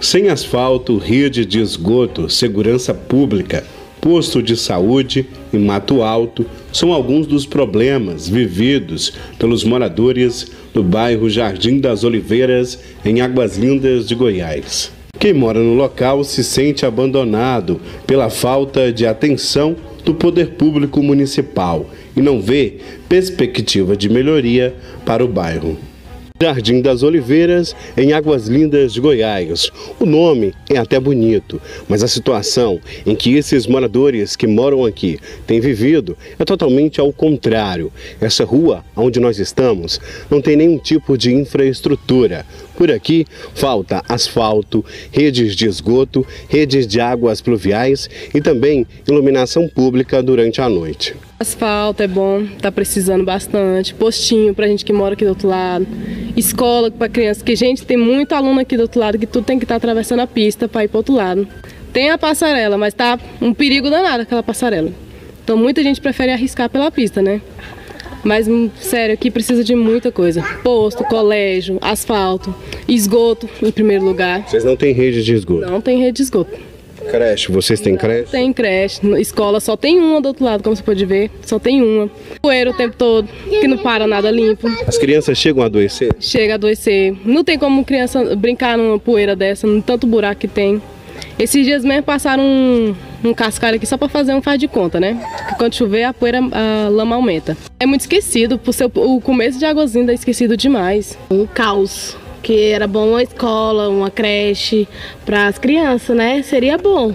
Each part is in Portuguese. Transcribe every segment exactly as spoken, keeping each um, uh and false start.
Sem asfalto, rede de esgoto, segurança pública, posto de saúde e mato alto são alguns dos problemas vividos pelos moradores do bairro Jardim das Oliveiras, em Águas Lindas de Goiás. Quem mora no local se sente abandonado pela falta de atenção do poder público municipal e não vê perspectiva de melhoria para o bairro. Jardim das Oliveiras, em Águas Lindas de Goiás. O nome é até bonito, mas a situação em que esses moradores que moram aqui têm vivido é totalmente ao contrário. Essa rua onde nós estamos não tem nenhum tipo de infraestrutura. Por aqui falta asfalto, redes de esgoto, redes de águas pluviais e também iluminação pública durante a noite. Asfalto é bom, tá precisando bastante, postinho pra gente que mora aqui do outro lado, escola para crianças, que gente, tem muito aluno aqui do outro lado que tudo tem que estar atravessando a pista para ir pro outro lado. Tem a passarela, mas tá um perigo danado aquela passarela. Então muita gente prefere arriscar pela pista, né? Mas, sério, aqui precisa de muita coisa. Posto, colégio, asfalto, esgoto em primeiro lugar. Vocês não têm rede de esgoto? Não tem rede de esgoto. Creche, vocês têm creche? Tem creche, escola só tem uma do outro lado, como você pode ver, só tem uma. Poeira o tempo todo, que não para nada limpo. As crianças chegam a adoecer? Chega a adoecer. Não tem como criança brincar numa poeira dessa, no tanto buraco que tem. Esses dias mesmo passaram um, um cascalho aqui só para fazer um faz de conta, né? Porque quando chover a poeira, a lama aumenta. É muito esquecido, por ser o começo de Águas Lindas é esquecido demais. Um caos. Que era bom uma escola, uma creche para as crianças, né? Seria bom,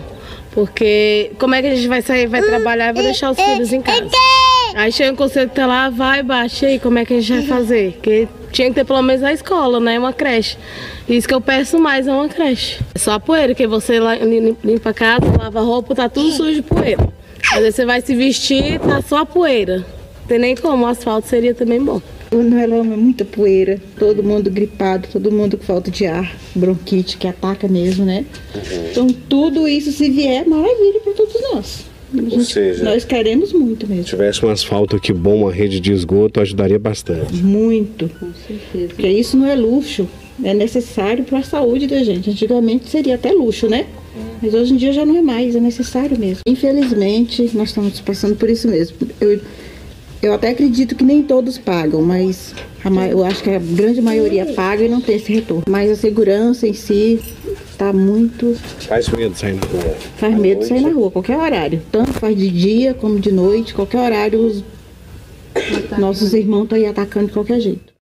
porque como é que a gente vai sair, vai trabalhar e vai deixar os filhos em casa? Aí chega o conselho até lá, vai, baixa aí, como é que a gente vai fazer? Porque tinha que ter pelo menos a escola, né? Uma creche. Isso que eu peço mais é uma creche. É só a poeira, que você limpa a casa, lava a roupa, tá tudo sujo de poeira. Às vezes você vai se vestir, tá só a poeira. Não tem nem como, o asfalto seria também bom. O Noelão é muita poeira, todo mundo gripado, todo mundo com falta de ar, bronquite que ataca mesmo, né? Então tudo isso, se vier, maravilha para todos nós. Gente, Ou seja, nós queremos muito mesmo. Se tivesse um asfalto aqui bom, uma rede de esgoto, ajudaria bastante. Muito, com certeza. Porque isso não é luxo, é necessário para a saúde da gente. Antigamente seria até luxo, né? Mas hoje em dia já não é mais, é necessário mesmo. Infelizmente, nós estamos passando por isso mesmo. Eu, Eu até acredito que nem todos pagam, mas a, eu acho que a grande maioria paga e não tem esse retorno. Mas a segurança em si está muito... Faz medo sair na rua. Faz medo sair na rua, qualquer horário. Tanto faz de dia como de noite, qualquer horário, os nossos irmãos estão aí atacando de qualquer jeito.